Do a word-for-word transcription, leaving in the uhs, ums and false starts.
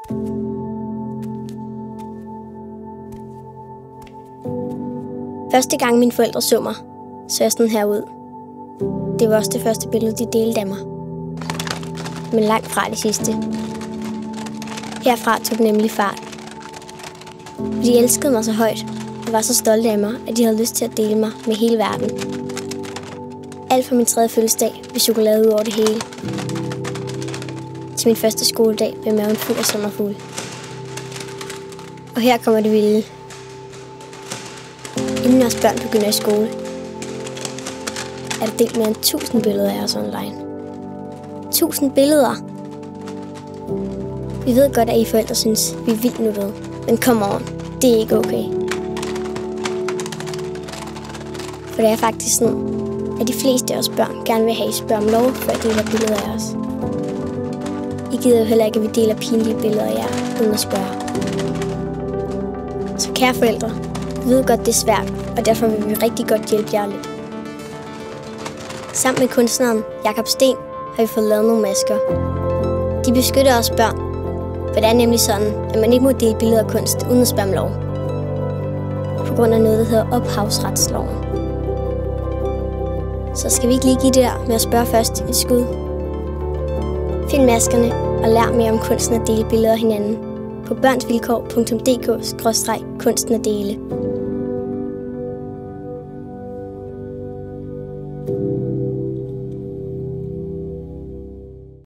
Første gang mine forældre så mig, så jeg sådan her ud. Det var også det første billede, de delte af mig. Men langt fra det sidste. Herfra tog det nemlig fart. De elskede mig så højt og var så stolte af mig, at de havde lyst til at dele mig med hele verden. Alt fra min tredje fødselsdag blev chokolade ud over det hele. Til min første skoledag blev maven fuld af sommerfugle. Og her kommer det vilde. Inden vores børn begynder i skole, er der delt mere end tusind billeder af os online. Tusind billeder! Vi ved godt, at I forældre synes, vi er vildt nuttede. Men come on, det er ikke okay. For det er faktisk sådan, at de fleste af os børn gerne vil have, at I spørger om lov, før de deler billeder af os. I gider jo heller ikke, at vi deler pinlige billeder af jer, uden at spørge. Så kære forældre, vi ved godt, det er svært, og derfor vil vi rigtig godt hjælpe jer lidt. Sammen med kunstneren Jakob Sten har vi fået lavet nogle masker. De beskytter os børn, for det er nemlig sådan, at man ikke må dele billeder af kunst uden at spørge om lov. På grund af noget, der hedder ophavsretsloven. Så skal vi ikke lige give det der med at spørge først et skud. Find maskerne og lær mere om kunsten at dele billeder af hinanden på børnsvilkår punktum d k skråstreg kunsten at dele.